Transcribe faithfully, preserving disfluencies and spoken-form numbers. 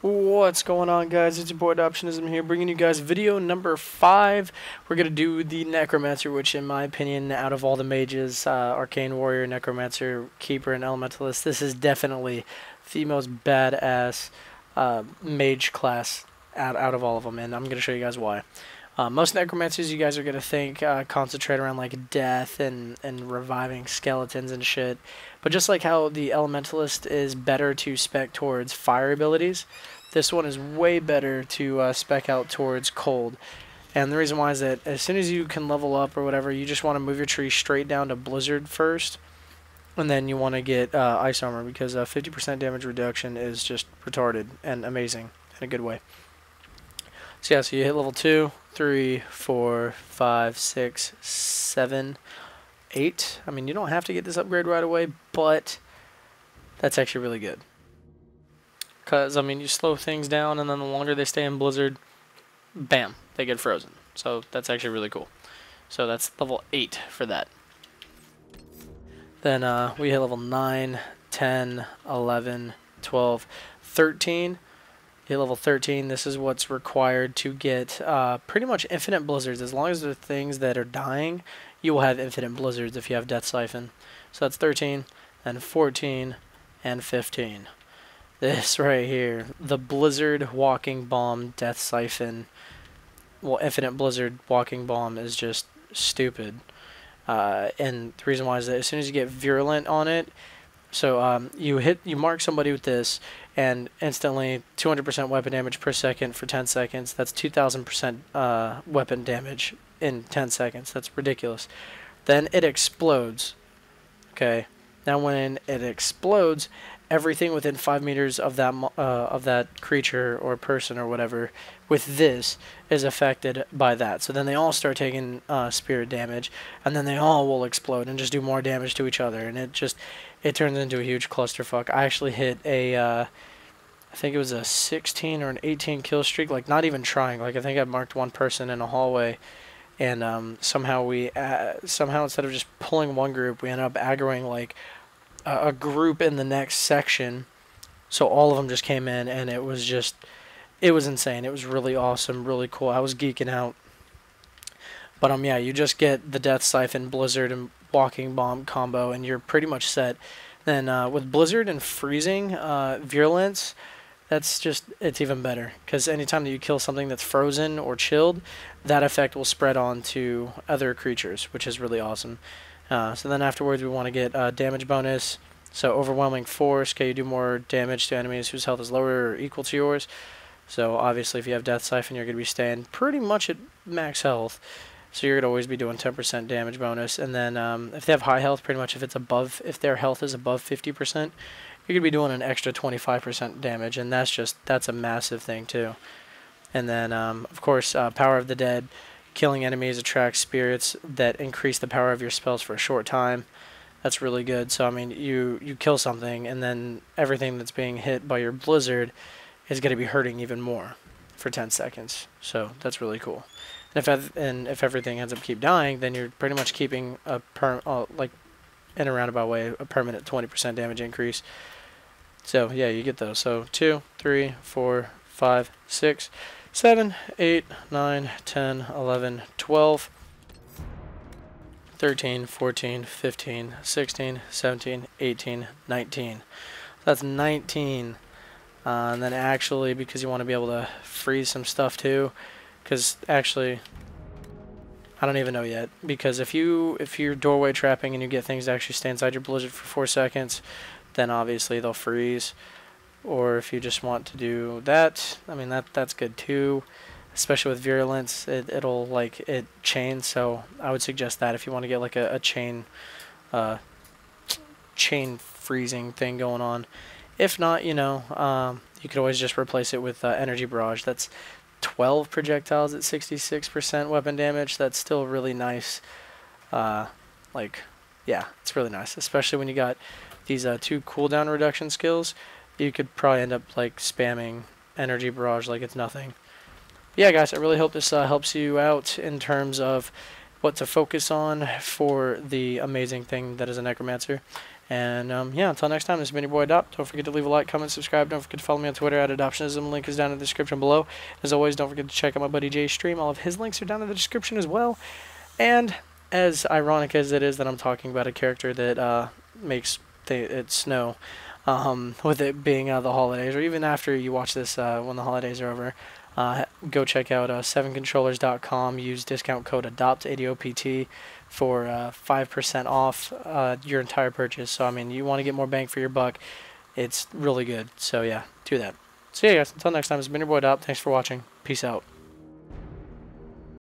What's going on, guys? It's your boy Adoptionism here, bringing you guys video number five. We're gonna do the Necromancer, which, in my opinion, out of all the mages, uh, Arcane Warrior, Necromancer, Keeper, and Elementalist, this is definitely the most badass uh, mage class out out of all of them, and I'm gonna show you guys why. Uh, most necromancers, you guys are gonna think uh, concentrate around like death and and reviving skeletons and shit, but just like how the elementalist is better to spec towards fire abilities, this one is way better to uh, spec out towards cold. And the reason why is that as soon as you can level up or whatever, you just want to move your tree straight down to blizzard first, and then you want to get uh, ice armor because uh, fifty percent damage reduction is just retarded and amazing in a good way. So yeah, so you hit level two, three, four, five, six, seven, eight. I mean, you don't have to get this upgrade right away, but that's actually really good. Because, I mean, you slow things down, and then the longer they stay in Blizzard, bam, they get frozen. So that's actually really cool. So that's level eight for that. Then uh, we hit level nine, ten, eleven, twelve, thirteen. Hit level thirteen, this is what's required to get uh, pretty much infinite blizzards. As long as they're things that are dying, you will have infinite blizzards if you have Death Siphon. So that's thirteen, and fourteen, and fifteen. This right here, the Blizzard Walking Bomb Death Siphon, well, Infinite Blizzard Walking Bomb is just stupid. Uh, and the reason why is that as soon as you get Virulent on it, so um, you hit, you mark somebody with this, and instantly two hundred percent weapon damage per second for ten seconds. That's two thousand percent uh, weapon damage in ten seconds. That's ridiculous. Then it explodes. Okay. Now when it explodes, everything within five meters of that uh, of that creature or person or whatever with this is affected by that. So then they all start taking uh, spirit damage, and then they all will explode and just do more damage to each other, and it just it turns into a huge clusterfuck. I actually hit a uh, I think it was a sixteen or an eighteen kill streak, like not even trying. Like I think I marked one person in a hallway, and um, somehow we uh, somehow instead of just pulling one group, we ended up aggroing like a, a group in the next section. So all of them just came in, and it was just it was insane. It was really awesome, really cool. I was geeking out. But um yeah, you just get the Death Siphon, Blizzard, and Walking Bomb combo, and you're pretty much set. Then uh, with Blizzard and Freezing, uh, Virulence, that's just, it's even better. Because anytime that you kill something that's frozen or chilled, that effect will spread on to other creatures, which is really awesome. Uh, so then afterwards we want to get uh, damage bonus. So Overwhelming Force, okay, you do more damage to enemies whose health is lower or equal to yours. So obviously if you have Death Siphon, you're going to be staying pretty much at max health. So you're going to always be doing ten percent damage bonus. And then um, if they have high health, pretty much if it's above, if their health is above fifty percent, you're going to be doing an extra twenty-five percent damage. And that's just, that's a massive thing too. And then, um, of course, uh, Power of the Dead. Killing enemies attracts spirits that increase the power of your spells for a short time. That's really good. So, I mean, you, you kill something, and then everything that's being hit by your Blizzard is going to be hurting even more for ten seconds. So, that's really cool. And if and if everything ends up keep dying, then you're pretty much keeping a per uh, like in a roundabout way a permanent twenty percent damage increase. So yeah, you get those. So two, three, four, five, six, seven, eight, nine, ten, eleven, twelve, thirteen, fourteen, fifteen, sixteen, seventeen, eighteen, nineteen. That's nineteen. Uh, and then actually, because you want to be able to freeze some stuff too. Because actually, I don't even know yet. Because if you if you're doorway trapping and you get things to actually stay inside your blizzard for four seconds, then obviously they'll freeze. Or if you just want to do that, I mean that that's good too. Especially with virulence, it it'll like it chains. So I would suggest that if you want to get like a, a chain, uh, chain freezing thing going on. If not, you know, um, you could always just replace it with uh, energy barrage. That's twelve projectiles at sixty-six percent weapon damage. That's still really nice. Uh, like, yeah, it's really nice. Especially when you got these uh, two cooldown reduction skills. You could probably end up like spamming energy barrage like it's nothing. But yeah, guys, I really hope this uh, helps you out in terms of what to focus on for the amazing thing that is a necromancer. And um, yeah, until next time, this has been your boy Adopt. Don't forget to leave a like, comment, subscribe. Don't forget to follow me on Twitter at Adoptionism. Link is down in the description below. As always, don't forget to check out my buddy Jay's stream. All of his links are down in the description as well. And as ironic as it is that I'm talking about a character that uh, makes th it snow, um, with it being uh, the holidays, or even after you watch this uh, when the holidays are over, uh, go check out uh, seven controllers dot com. Use discount code ADOPT, A D O P T, for uh, five percent off uh, your entire purchase. So, I mean, you want to get more bang for your buck. It's really good. So, yeah, do that. So, yeah, guys, until next time, it's been your boy Adopt. Thanks for watching. Peace out.